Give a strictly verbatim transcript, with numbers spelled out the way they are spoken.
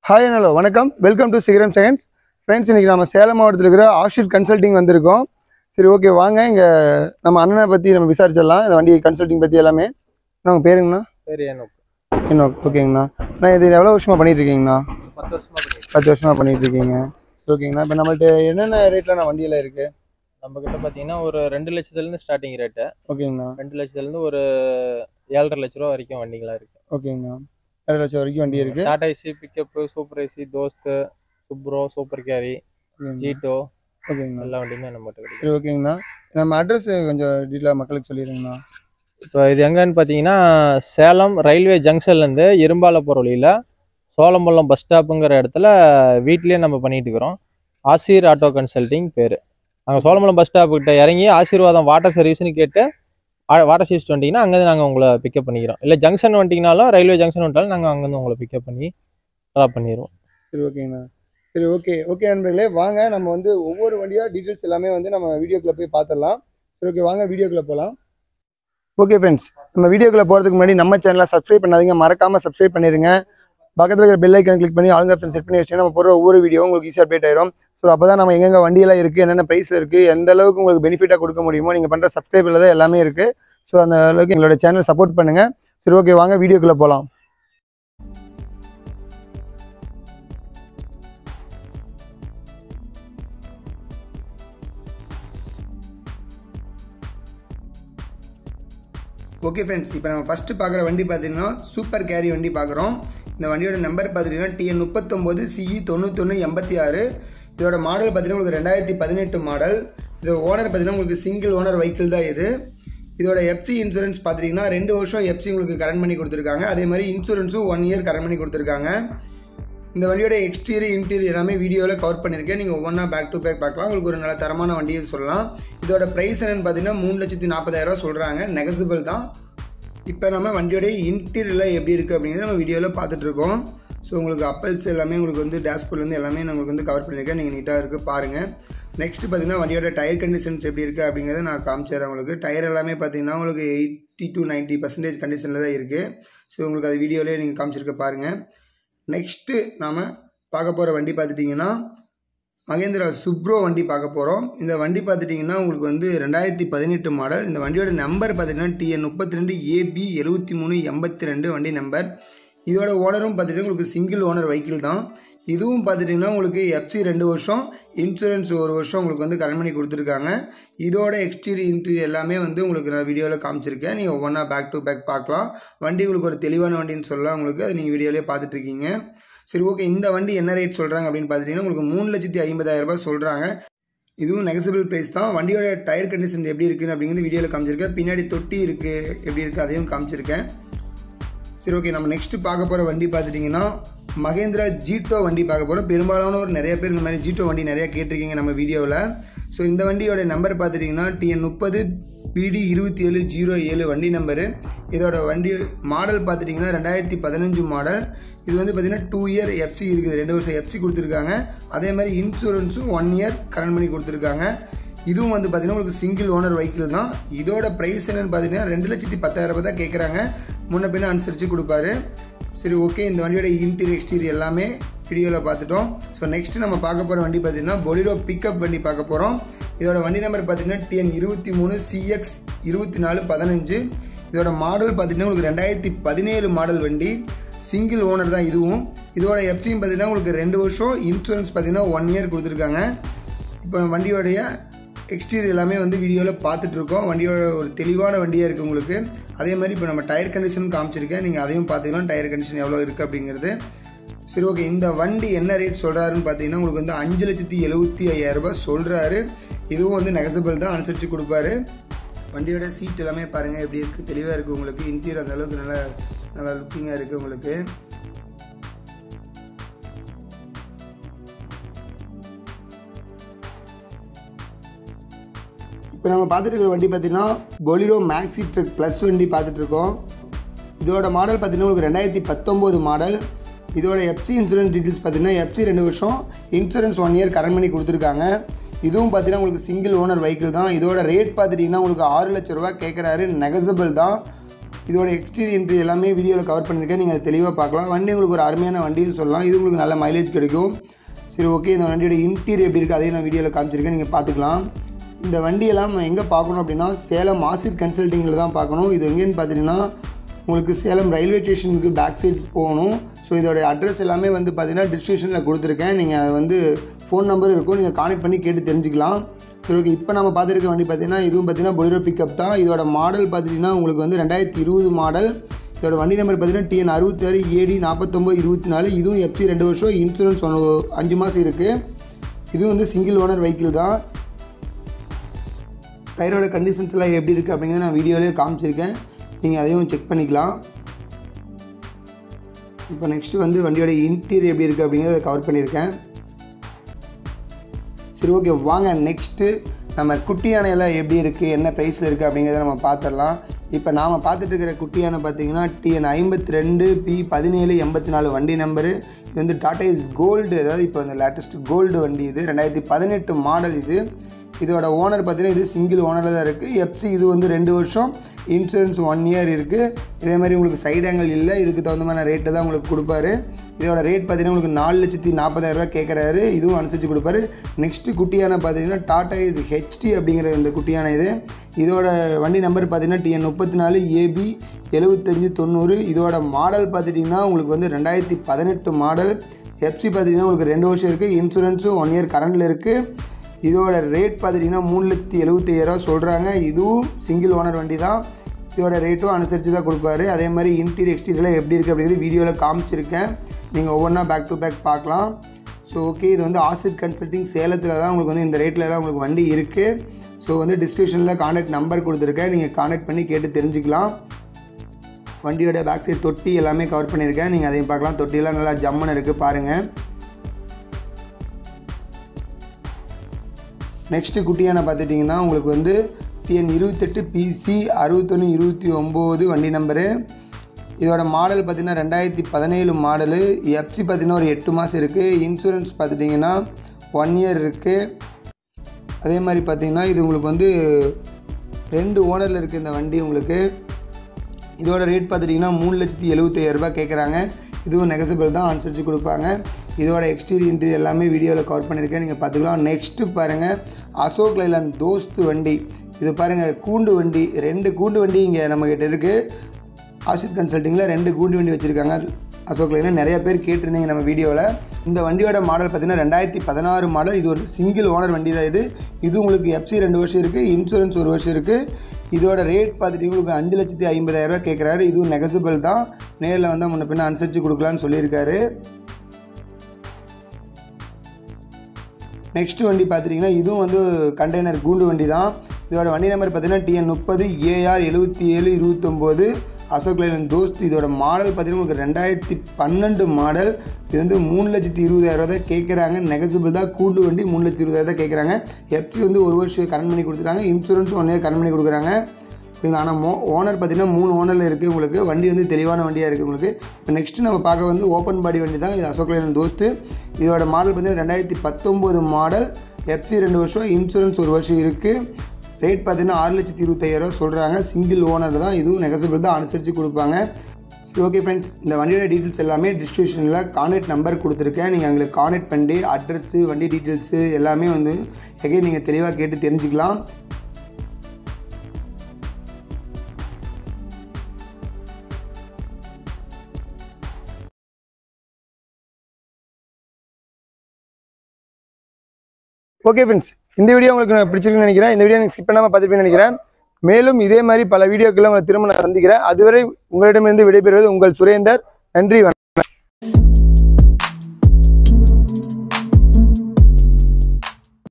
Hi and hello, வணக்கம். Welcome to Sigaram Science. Friends, இன்னைக்கு நாம சேலம் மாவட்டத்தில் இருக்கிற ஆஷிட் கன்சல்டிங் வந்திருக்கோம். சரி ஓகே வாங்க இங்க நம்ம அண்ணனை பத்தி நம்ம விசாரிச்சிடலாம். இந்த வண்டி கன்சல்டிங் பத்தி எல்லாமே. உங்க பேருங்கண்ணா? பேர் ஏனோக். ஏனோக் ஓகேங்கண்ணா. நான் இது எவ்வளவு வருஷமா பண்ணிட்டு இருக்கீங்கண்ணா? பத்து வருஷமா பண்ணிட்டு பத்து வருஷமா பண்ணிட்டு இருக்கீங்க. சரி ஓகேங்கண்ணா. இப்போ நம்மள்ட்ட என்னென்ன ரேட்ல நான் வண்டியில இருக்கு? நம்ம கிட்ட பாத்தீங்கன்னா ஒரு ரெண்டு லட்சத்துல இருந்து ஸ்டார்டிங் ரேட்டு. ஓகேங்கண்ணா. ரெண்டு லட்சத்துல இருந்து ஒரு ஏழரை லட்ச ரூபா வரைக்கும் வண்டிங்களா இருக்கு. ஓகேங்கண்ணா. ஏழு லட்சம் வரைக்கும் வண்டி இருக்கு. Tata ace, pickup, super ace, Dost, Supro, super Carry, Jeeto, ஓகேங்கண்ணா. எல்லா வண்டியுமே நம்ம கிட்ட இருக்கு. சரி ஓகேங்கண்ணா. நம்ம அட்ரஸ் கொஞ்சம் டீட்டெயிலாக மக்களுக்கு சொல்லிடுங்கண்ணா. இப்போ இது எங்கன்னு பார்த்தீங்கன்னா சேலம் ரயில்வே ஜங்ஷன்லேருந்து இரும்பால போகிற வழியில் சோளம்பள்ளம் பஸ் ஸ்டாப்புங்கிற இடத்துல வீட்லேயே நம்ம பண்ணிட்டு இருக்கிறோம். ஆசீர் ஆட்டோ கன்சல்டிங் பேர். நாங்கள் சோளம்பள்ளம் பஸ் ஸ்டாப்புக்கிட்ட இறங்கி ஆசீர்வாதம் வாட்டர் சர்வீஸ்னு கேட்டு வாட்டர் சர்வீஸ் வந்துட்டிங்கன்னா அங்கேருந்து நாங்கள் உங்களை பிக்கப் பண்ணிக்கிறோம். இல்லை ஜங்ஷன் வந்துட்டிங்கனாலும் ரயில்வே ஜங்ஷன் வந்துட்டாலும் நாங்கள் அங்கேருந்து உங்களை பிக்கப் பண்ணி ட்ராப் பண்ணிடுவோம். சரி ஓகேங்கண்ணா. சரி ஓகே ஓகே நண்பர்களே, வாங்க நம்ம வந்து ஒவ்வொரு வண்டியாக டீட்டெயில்ஸ் எல்லாமே வந்து நம்ம வீடியோக்குள்ளே போய் பார்த்துடலாம். சரி ஓகே வாங்க வீடியோக்குள்ளே போகலாம். ஓகே ஃப்ரெண்ட்ஸ், நம்ம வீடியோக்குள்ளே போகிறதுக்கு முன்னாடி நம்ம சேனலை சப்ஸ்கிரைப் பண்ணாதீங்க, மறக்காமல் சப்ஸ்கிரைப் பண்ணிடுங்க. பக்கத்தில் இருக்கிற பெல் ஐக்கான் கிளிக் பண்ணி ஆல் ஆப்ஷன் செட் பண்ணி வச்சுன்னா நம்ம போகிற ஒவ்வொரு வீடியோ உங்களுக்கு ஈஸியாக அப்டேட் ஆயிரும். ஸோ அப்போ தான் நம்ம எங்கெங்கே வண்டியெல்லாம் இருக்குது, என்னென்ன ப்ரைஸில் இருக்குது, எந்த அளவுக்கு உங்களுக்கு பெனிஃபிட்டாக கொடுக்க முடியுமோ நீங்கள் பண்ணுற சப்ஸ்கிரைபில் தான் எல்லாமே இருக்குது. ஸோ அந்த அளவுக்கு எங்களோட சேனல் சப்போர்ட் பண்ணுங்கள். சரி ஓகே வாங்க வீடியோக்குள்ளே போகலாம். ஓகே ஃப்ரெண்ட்ஸ், இப்போ நம்ம ஃபஸ்ட்டு பார்க்குற வண்டி பார்த்தீங்கன்னா சூப்பர் கேரி வண்டி பார்க்குறோம். இந்த வண்டியோட நம்பர் பார்த்துட்டிங்கன்னா டிஎன் முப்பத்தொம்போது சிஇ தொண்ணூத்தொன்று எண்பத்தி ஆறு. இதோட மாடல் பார்த்தீங்கன்னா உங்களுக்கு ரெண்டாயிரத்தி பதினெட்டு மாடல். இதோட ஓனர் பார்த்தீங்கன்னா உங்களுக்கு சிங்கிள் ஓனர் வெஹிக்கிள் தான் இது. இதோட எஃப்சி இன்சூரன்ஸ் பார்த்துட்டிங்கன்னா ரெண்டு வருஷம் எஃப்சி உங்களுக்கு கரண்ட் பண்ணி கொடுத்துருக்காங்க. அதே மாதிரி இன்சூரன்ஸும் ஒன் இயர் கரண்ட் பண்ணி கொடுத்துருக்காங்க. இந்த வண்டியோட எக்ஸ்டீரியர் இன்டீரியர் எல்லாமே வீடியோவில் கவர் பண்ணியிருக்கேன். நீங்கள் ஒவ்வொன்றா பேக் டு பேக் பார்க்கலாம். உங்களுக்கு ஒரு நல்ல தரமான வண்டியை சொல்லலாம். இதோட ப்ரைஸ் என்னன்னு பார்த்தீங்கன்னா மூணு லட்சத்தி நாற்பதாயிரரூவா சொல்கிறாங்க. நெகசிபிள் தான். இப்போ நம்ம வண்டியோடைய இன்டீரியரில் எப்படி இருக்குது அப்படிங்கிறத நம்ம வீடியோவில் பார்த்துட்ருக்கோம். ஸோ உங்களுக்கு அப்பல்ஸ் எல்லாமே உங்களுக்கு வந்து டேஷ்போர்ட்லேருந்து எல்லாமே நான் உங்களுக்கு வந்து கவர் பண்ணியிருக்கேன். நீங்கள் நீட்டாக இருக்குது பாருங்கள். நெக்ஸ்ட்டு பார்த்தீங்கன்னா வண்டியோட டயர் கண்டிஷன்ஸ் எப்படி இருக்குது அப்படிங்கிறத நான் காமிச்சிடுறேன் உங்களுக்கு. டயர் எல்லாமே பார்த்தீங்கன்னா உங்களுக்கு எயிட்டி டு நைன்ட்டி பர்சன்டேஜ் கண்டிஷனில் தான் இருக்குது. ஸோ உங்களுக்கு அது வீடியோலேயே நீங்கள் காமிச்சிருக்க பாருங்கள். நெக்ஸ்ட்டு நாம் பார்க்க போகிற வண்டி பார்த்துட்டிங்கன்னா மகேந்திரா சுப்ரோ வண்டி பார்க்க போகிறோம். இந்த வண்டி பார்த்துட்டிங்கன்னா உங்களுக்கு வந்து ரெண்டாயிரத்தி பதினெட்டு மாடல். இந்த வண்டியோட நம்பர் பார்த்திங்கன்னா டிஎன் முப்பத்தி ரெண்டு ஏபி எழுபத்தி மூணு எண்பத்தி ரெண்டு வண்டி நம்பர். இதோட ஓனரும் பார்த்துட்டிங்கன்னா உங்களுக்கு சிங்கிள் ஓனர் வெஹிக்கிள் தான். இதுவும் பார்த்துட்டிங்கன்னா உங்களுக்கு எஃப்சி ரெண்டு வருஷம் இன்சூரன்ஸ் ஒரு வருஷம் உங்களுக்கு வந்து கரண்ட் பண்ணி கொடுத்துருக்காங்க. இதோட எக்ஸ்டீரியர் இன்டீரியர் எல்லாமே வந்து உங்களுக்கு நான் வீடியோவில் காமிச்சிருக்கேன். நீங்கள் ஒவ்வொன்றா பேக் டு பேக் பார்க்கலாம். வண்டி உங்களுக்கு ஒரு தெளிவான வண்டின்னு சொல்லலாம். உங்களுக்கு அது நீங்கள் வீடியோலேயே பார்த்துட்ருக்கீங்க. சரி ஓகே, இந்த வண்டி என்ன ரேட் சொல்கிறாங்க அப்படின்னு பார்த்துட்டிங்கன்னா உங்களுக்கு மூணு லட்சத்தி ஐம்பதாயிரம் ரூபாய் சொல்கிறாங்க. இதுவும் நெகசிபிள் ப்ரைஸ் தான். வண்டியோட டயர் கண்டிஷன் எப்படி இருக்குது அப்படிங்கிறது வீடியோவில் காமிச்சிருக்கேன். பின்னாடி தொட்டி இருக்குது எப்படி இருக்குது அதையும் காமிச்சிருக்கேன். சரி ஓகே, நம்ம நெக்ஸ்ட்டு பார்க்க போகிற வண்டி பார்த்துட்டிங்கன்னா மகேந்திரா ஜீட்டோ வண்டி பார்க்க போகிறோம். பெரும்பாலான ஒரு நிறைய பேர் இந்த மாதிரி ஜீட்டோ வண்டி நிறையா கேட்டிருக்கீங்க நம்ம வீடியோவில். ஸோ இந்த வண்டியோட நம்பர் பார்த்துட்டிங்கன்னா டிஎன் முப்பது பிடி இருபத்தி ஏழு ஜீரோ ஏழு வண்டி நம்பரு. இதோட வண்டி மாடல் பார்த்துட்டிங்கன்னா ரெண்டாயிரத்தி பதினஞ்சு மாடல். இது வந்து பார்த்திங்கன்னா டூ இயர் எஃப்சி இருக்குது, ரெண்டு வருஷம் எஃப்சி கொடுத்துருக்காங்க. அதே மாதிரி இன்சூரன்ஸும் ஒன் இயர் கரண்ட் பண்ணி கொடுத்துருக்காங்க. இதுவும் வந்து பார்த்திங்கன்னா உங்களுக்கு சிங்கிள் ஓனர் வெஹிக்கிள் தான். இதோட ப்ரைஸ் என்னென்னு பார்த்திங்கன்னா ரெண்டு லட்சத்தி பத்தாயிரம் ரூபாய் தான் கேட்குறாங்க. முன்ன பின்ன அனுசரித்து கொடுப்பாரு. சரி ஓகே, இந்த வண்டியோட இன்டீரியர் எக்ஸ்டீரியர் எல்லாமே வீடியோவில் பார்த்துட்டோம். ஸோ நெக்ஸ்ட்டு நம்ம பார்க்க போகிற வண்டி பார்த்திங்கன்னா பொலிரோ பிக்கப் வண்டி பார்க்க போகிறோம். இதோட வண்டி நம்பர் பார்த்திங்கன்னா டிஎன் இருபத்தி மூணு சிஎக்ஸ் இருபத்தி நாலு பதினஞ்சு. இதோட மாடல் பார்த்திங்கன்னா உங்களுக்கு ரெண்டாயிரத்தி பதினேழு மாடல் வண்டி. சிங்கிள் ஓனர் தான் இதுவும். இதோட எஃப்சியும் பார்த்திங்கன்னா உங்களுக்கு ரெண்டு வருஷம் இன்சூரன்ஸ் பார்த்திங்கன்னா ஒன் இயர் கொடுத்துருக்காங்க. இப்போ வண்டியோடைய எக்ஸ்டீரியர் எல்லாமே வந்து வீடியோவில் பார்த்துட்ருக்கோம். வண்டியோட ஒரு தெளிவான வண்டியாக இருக்குது உங்களுக்கு. அதே மாதிரி இப்போ நம்ம டயர் கண்டிஷன் காமிச்சிருக்கேன், நீங்கள் அதையும் பார்த்துக்கலாம் டயர் கண்டிஷன் எவ்வளோ இருக்குது அப்படிங்கிறது. சரி ஓகே, இந்த வண்டி என்ன ரேட் சொல்கிறாருன்னு பார்த்தீங்கன்னா உங்களுக்கு வந்து அஞ்சு லட்சத்தி எழுபத்தி ஐயாயிரம் ரூபாய் சொல்கிறாரு. இதுவும் வந்து நெகசிபிள் தான், அனுசரித்து கொடுப்பாரு. வண்டியோட சீட் எல்லாமே பாருங்கள் எப்படி இருக்குது, தெளிவாக இருக்குது உங்களுக்கு. இன்டீரியர் அந்த அளவுக்கு நல்லா நல்லா லுக்கிங்காக இருக்குது உங்களுக்கு. இப்போ நம்ம பார்த்துட்டு இருக்கிற வண்டி பார்த்திங்கன்னா பொலிரோ மேக்ஸி ட்ரக் ப்ளஸ் வண்டி பார்த்துட்ருக்கோம். இதோட மாடல் பார்த்திங்கன்னா உங்களுக்கு ரெண்டாயிரத்தி பத்தொம்போது மாடல். இதோட எஃப்சி இன்சூரன்ஸ் டீட்டெயில்ஸ் பார்த்திங்கன்னா எஃப்சி ரெண்டு வருஷம் இன்சூரன்ஸ் ஒன் இயர் கரண்ட் பண்ணி கொடுத்துருக்காங்க. இதுவும் பார்த்திங்கன்னா உங்களுக்கு சிங்கிள் ஓனர் வெஹிக்கிள் தான். இதோட ரேட் பார்த்துட்டிங்கன்னா உங்களுக்கு ஆறு லட்ச ரூபா கேட்குறாரு. நெகசிபிள் தான். இதோட எக்ஸ்டீரியர் என்ட்ரி எல்லாமே வீடியோவில் கவர் பண்ணியிருக்கேன், நீங்கள் அதை தெளிவாக பார்க்கலாம். வண்டி உங்களுக்கு ஒரு அருமையான வண்டின்னு சொல்லலாம், இது உங்களுக்கு நல்ல மைலேஜ் கிடைக்கும். சரி ஓகே, இந்த வண்டியோட இன்டீரியர் எப்படி இருக்குது அதையும் நான் வீடியோவில் காமிச்சிருக்கேன், நீங்கள் பார்த்துக்கலாம். இந்த வண்டியெல்லாம் நம்ம எங்கே பார்க்கணும் அப்படின்னா சேலம் ஆசிர் கன்சல்டிங்கில் தான் பார்க்கணும். இது எங்கேன்னு பார்த்தீங்கன்னா உங்களுக்கு சேலம் ரயில்வே ஸ்டேஷனுக்கு பேக் சைட் போகணும். ஸோ இதோட அட்ரஸ் எல்லாமே வந்து பார்த்தீங்கன்னா டிஸ்கிரிப்ஷனில் கொடுத்துருக்கேன், நீங்கள் அது வந்து ஃபோன் நம்பர் இருக்கும், நீங்கள் கான்டெக்ட் பண்ணி கேட்டு தெரிஞ்சுக்கலாம். சரி ஓகே, இப்போ நம்ம பார்த்துருக்க வண்டி பார்த்தீங்கன்னா இதுவும் பார்த்தீங்கன்னா பொலிரோ பிக்கப் தான். இதோட மாடல் பார்த்தீங்கன்னா உங்களுக்கு வந்து ரெண்டாயிரத்தி இருபது மாடல். இதோட வண்டி நம்பர் பார்த்தீங்கன்னா டிஎன் அறுபத்தாறு ஏடி நாற்பத்தொம்போது இருபத்தி நாலு. இதுவும் எஃப்சி ரெண்டு வருஷம், இன்சூரன்ஸ் ஒன்று அஞ்சு மாதம் இருக்குது. இதுவும் வந்து சிங்கிள் ஓனர் வெஹிக்கிள் தான். டயரோட கண்டிஷன்ஸ் எல்லாம் எப்படி இருக்குது அப்படிங்கிறத நான் வீடியோலேயே காமிச்சிருக்கேன், நீங்கள் அதையும் செக் பண்ணிக்கலாம். இப்போ நெக்ஸ்ட்டு வந்து வண்டியோட இன்டீரியர் எப்படி இருக்குது அப்படிங்கிறத கவர் பண்ணியிருக்கேன். சரி ஓகே, வாங்க நெக்ஸ்ட்டு நம்ம குட்டி யானையெல்லாம் எப்படி இருக்குது, என்ன ப்ரைஸில் இருக்குது அப்படிங்கிறத நம்ம பார்த்துடலாம். இப்போ நாம் பார்த்துட்டு இருக்கிற குட்டி யானை பார்த்தீங்கன்னா டிஎன் ஐம்பத்தி ரெண்டு பி பதினேழு எண்பத்தி நாலு வண்டி நம்பரு. இது வந்து டாடா இஸ் கோல்டு, அதாவது இப்போ இந்த லேட்டஸ்ட் கோல்டு வண்டி. இது ரெண்டாயிரத்தி பதினெட்டு மாடல். இது இதோட ஓனர் பார்த்தீங்கன்னா இது சிங்கிள் ஓனரில் தான் இருக்குது. எஃப்சி இது வந்து ரெண்டு வருஷம், இன்சூரன்ஸ் ஒன் இயர் இருக்குது. இதே மாதிரி உங்களுக்கு சைடு ஆங்கிள் இல்லை, இதுக்கு தகுந்த மாதிரி ரேட்டு தான் உங்களுக்கு கொடுப்பாரு. இதோட ரேட் பார்த்தீங்கன்னா உங்களுக்கு நாலு லட்சத்தி நாற்பதாயிரரூவா கேட்குறாரு, இதுவும் அனுசரித்து கொடுப்பாரு. நெக்ஸ்ட்டு குட்டியான பார்த்தீங்கன்னா டாடா இஸ் ஹெச்டி அப்படிங்கிற இந்த குட்டியான இது. இதோட வண்டி நம்பர் பார்த்தீங்கன்னா டிஎன் முப்பத்தி நாலு ஏபி எழுபத்தஞ்சு தொண்ணூறு. இதோட மாடல் பார்த்துட்டிங்கன்னா உங்களுக்கு வந்து ரெண்டாயிரத்தி பதினெட்டு மாடல். எஃப்சி பார்த்திங்கன்னா உங்களுக்கு ரெண்டு வருஷம் இருக்குது, இன்சூரன்ஸும் ஒன் இயர் கரண்டில் இருக்குது. இதோட ரேட் பார்த்துட்டிங்கன்னா மூணு லட்சத்தி எழுபத்தையாயிரரூவா சொல்கிறாங்க. இதுவும் சிங்கிள் ஓனர் வண்டி தான், இதோட ரேட்டும் அனுசரித்து தான் கொடுப்பாரு. அதே மாதிரி இன்டீரியர் எக்ஸ்டீரியர்லாம் எப்படி இருக்குது அப்படிங்கிறது வீடியோவில் காமிச்சிருக்கேன், நீங்கள் ஒவ்வொன்றா பேக் டு பேக் பார்க்கலாம். ஸோ ஓகே, இது வந்து ஆசிர் கன்சல்டிங் சேலத்தில் தான் உங்களுக்கு வந்து இந்த ரேட்டில் தான் உங்களுக்கு வண்டி இருக்குது. ஸோ வந்து டிஸ்கிரிப்ஷனில் கான்டாக்ட் நம்பர் கொடுத்துருக்கேன், நீங்கள் கான்டாக்ட் பண்ணி கேட்டு தெரிஞ்சுக்கலாம். வண்டியோட பேக் சைட் தொட்டி எல்லாமே கவர் பண்ணியிருக்கேன், நீங்கள் அதையும் பார்க்கலாம். தொட்டியெல்லாம் நல்லா ஜம்முன்னு இருக்குது பாருங்கள். நெக்ஸ்ட்டு குட்டியான பார்த்துட்டிங்கன்னா உங்களுக்கு வந்து டிஎன் இருபத்தெட்டு பிசி அறுபத்தொன்று இருபத்தி ஒம்பது வண்டி நம்பரு. இதோட மாடல் பார்த்திங்கன்னா ரெண்டாயிரத்தி பதினேழு மாடலு. எஃப்சி பார்த்திங்கன்னா ஒரு எட்டு மாதம் இருக்குது, இன்சூரன்ஸ் பார்த்துட்டிங்கன்னா ஒன் இயர் இருக்குது. அதே மாதிரி பார்த்திங்கன்னா இது உங்களுக்கு வந்து ரெண்டு ஓனரில் இருக்குது இந்த வண்டி உங்களுக்கு. இதோட ரேட் பார்த்துட்டிங்கன்னா மூணு லட்சத்தி எழுபத்தையாயிரரூபா கேட்குறாங்க, இதுவும் நெகசிபிள் தான், அனுசரித்து கொடுப்பாங்க. இதோட எக்ஸ்டீரியர் இன்டீரியர் எல்லாமே வீடியோவில் கவர் பண்ணியிருக்கேன், நீங்கள் பார்த்துக்கலாம். நெக்ஸ்ட்டு பாருங்கள் அசோக் லைலாண்ட் தோஸ்து வண்டி. இது பாருங்கள் கூண்டு வண்டி, ரெண்டு கூண்டு வண்டி இங்கே நம்மக்கிட்ட இருக்குது. ஆசிட் கன்சல்டிங்கில் ரெண்டு கூண்டு வண்டி வச்சுருக்காங்க அசோக் லைலாண்ட். நிறைய பேர் கேட்டிருந்தீங்க நம்ம வீடியோவில். இந்த வண்டியோட மாடல் பார்த்திங்கன்னா ரெண்டாயிரத்தி பதினாறு மாடல். இது ஒரு சிங்கிள் ஓனர் வண்டி தான். இது இது உங்களுக்கு எஃப்சி ரெண்டு வருஷம் இருக்குது, இன்சூரன்ஸ் ஒரு வருஷம் இருக்குது. இதோட ரேட் பார்த்துட்டு உங்களுக்கு அஞ்சு லட்சத்தி ஐம்பதாயிரரூவா கேட்குறாரு, இதுவும் நெகசிபிள் தான், நேரில் வந்தால் முன்ன பின்ன அனுசரித்து கொடுக்கலான்னு சொல்லியிருக்காரு. நெக்ஸ்ட் வண்டி பார்த்துட்டிங்கன்னா இதுவும் வந்து கண்டெய்னர் கூண்டு வண்டி தான். இதோட வண்டி நம்பர் பார்த்தீங்கன்னா டிஎன் முப்பது ஏஆர் எழுபத்தி ஏழு இருபத்தொம்போது அசோக் லைலாண்ட் தோஸ்த். இதோட மாடல் பார்த்தீங்கன்னா உங்களுக்கு ரெண்டாயிரத்தி பன்னெண்டு மாடல். இது வந்து மூணு லட்சத்தி இருபதாயிரரூவா தான் கேட்குறாங்க, நெகசிபிள் தான். கூண்டு வண்டி மூணு லட்சத்தி இருபதாயிரம் தான் கேட்குறாங்க. எஃப்சி வந்து ஒரு வருஷம் கரண்ட் பண்ணி கொடுத்துட்டாங்க, இன்சூரன்ஸ் ஒன் இயர் கரண்ட் பண்ணி கொடுக்குறாங்க. ஆனால் மோ ஓனர் பார்த்திங்கன்னா மூணு ஓனரில் இருக்குது உங்களுக்கு. வண்டி வந்து தெளிவான வண்டியாக இருக்குது உங்களுக்கு. இப்போ நெக்ஸ்ட்டு நம்ம பார்க்க வந்து ஓப்பன் பாடி வண்டி தான். இது அசோக் லைலாண்ட் தோஸ்த்து. இதோட மாடல் பார்த்திங்கன்னா ரெண்டாயிரத்தி பத்தொம்போது மாடல். எஃப்சி ரெண்டு வருஷம், இன்சூரன்ஸ் ஒரு வருஷம் இருக்குது. ரேட் பார்த்திங்கன்னா ஆறு லட்சத்தி இருபத்தையாயிரரூவா சொல்கிறாங்க, சிங்கிள் ஓனர் தான், இதுவும் நெகசிபிள் தான், அனுசரித்து கொடுப்பாங்க. சரி ஓகே ஃப்ரெண்ட்ஸ், இந்த வண்டியோட டீட்டெயில்ஸ் எல்லாமே டிஸ்கிரிப்ஷனில் கான்டாக்ட் நம்பர் கொடுத்துருக்கேன், நீங்கள் எங்களுக்கு கான்டாக்ட் பண்ணி அட்ரஸ்ஸு வண்டி டீட்டெயில்ஸு எல்லாமே வந்து எகைன் நீங்கள் தெளிவாக கேட்டு தெரிஞ்சுக்கலாம். ஓகே ஃப்ரெண்ட்ஸ், இந்த வீடியோ உங்களுக்கு பிடிச்சிருக்குன்னு நினைக்கிறேன். இந்த வீடியோ நீங்கள் ஸ்கிப் பண்ணாமல் பார்த்துப்பேன்னு நினைக்கிறேன். மேலும் இதே மாதிரி பல வீடியோக்களை உங்களை திரும்ப நான் சந்திக்கிறேன். அதுவரை உங்களிடமிருந்து விடைபெறுவது உங்கள் சுரேந்தர். நன்றி.